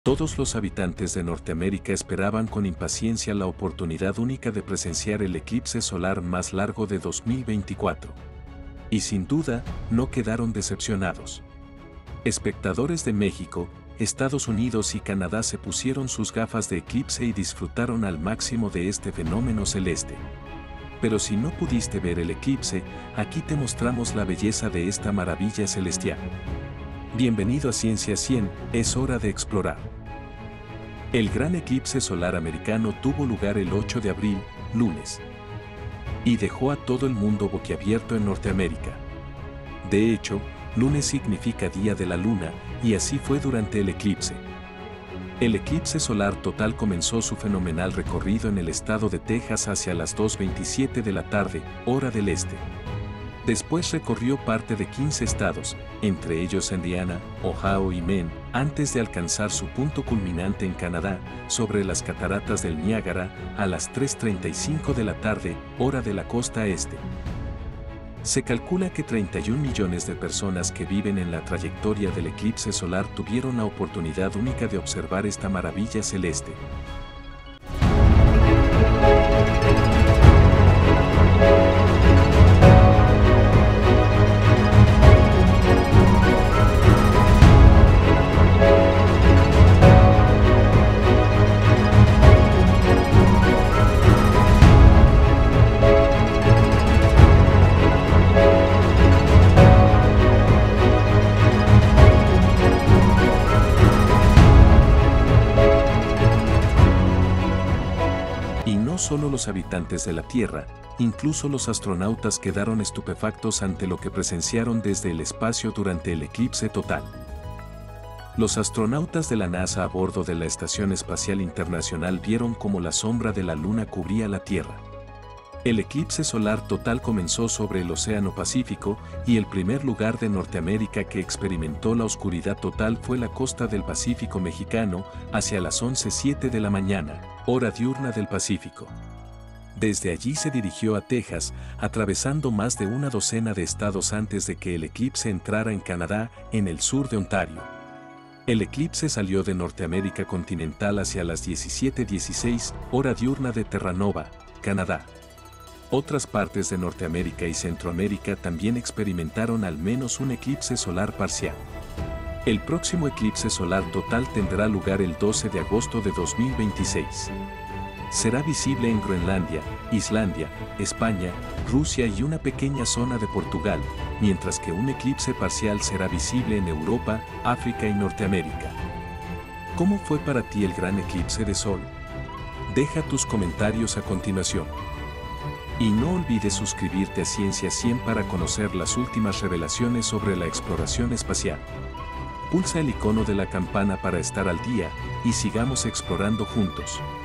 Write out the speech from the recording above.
Todos los habitantes de Norteamérica esperaban con impaciencia la oportunidad única de presenciar el eclipse solar más largo de 2024. Y sin duda, no quedaron decepcionados. Espectadores de México, Estados Unidos y Canadá se pusieron sus gafas de eclipse y disfrutaron al máximo de este fenómeno celeste. Pero si no pudiste ver el eclipse, aquí te mostramos la belleza de esta maravilla celestial. Bienvenido a Ciencia 100, es hora de explorar. El gran eclipse solar americano tuvo lugar el 8 de abril, lunes, y dejó a todo el mundo boquiabierto en Norteamérica. De hecho, lunes significa día de la luna, y así fue durante el eclipse. El eclipse solar total comenzó su fenomenal recorrido en el estado de Texas hacia las 2:27 de la tarde, hora del este. Después recorrió parte de 15 estados, entre ellos Indiana, Ohio y Maine, antes de alcanzar su punto culminante en Canadá, sobre las cataratas del Niágara, a las 3:35 de la tarde, hora de la costa este. Se calcula que 31 millones de personas que viven en la trayectoria del eclipse solar tuvieron la oportunidad única de observar esta maravilla celeste. Y no solo los habitantes de la Tierra, incluso los astronautas quedaron estupefactos ante lo que presenciaron desde el espacio durante el eclipse total. Los astronautas de la NASA a bordo de la Estación Espacial Internacional vieron cómo la sombra de la Luna cubría la Tierra. El eclipse solar total comenzó sobre el Océano Pacífico, y el primer lugar de Norteamérica que experimentó la oscuridad total fue la costa del Pacífico mexicano, hacia las 11:07 de la mañana, hora diurna del Pacífico. Desde allí se dirigió a Texas, atravesando más de una docena de estados antes de que el eclipse entrara en Canadá, en el sur de Ontario. El eclipse salió de Norteamérica continental hacia las 17:16, hora diurna de Terranova, Canadá. Otras partes de Norteamérica y Centroamérica también experimentaron al menos un eclipse solar parcial. El próximo eclipse solar total tendrá lugar el 12 de agosto de 2026. Será visible en Groenlandia, Islandia, España, Rusia y una pequeña zona de Portugal, mientras que un eclipse parcial será visible en Europa, África y Norteamérica. ¿Cómo fue para ti el gran eclipse de sol? Deja tus comentarios a continuación. Y no olvides suscribirte a Ciencia 100 para conocer las últimas revelaciones sobre la exploración espacial. Pulsa el icono de la campana para estar al día, y sigamos explorando juntos.